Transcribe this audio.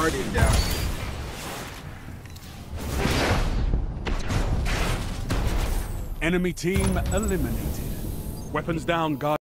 Guardian down. Enemy team eliminated. Weapons down, guard.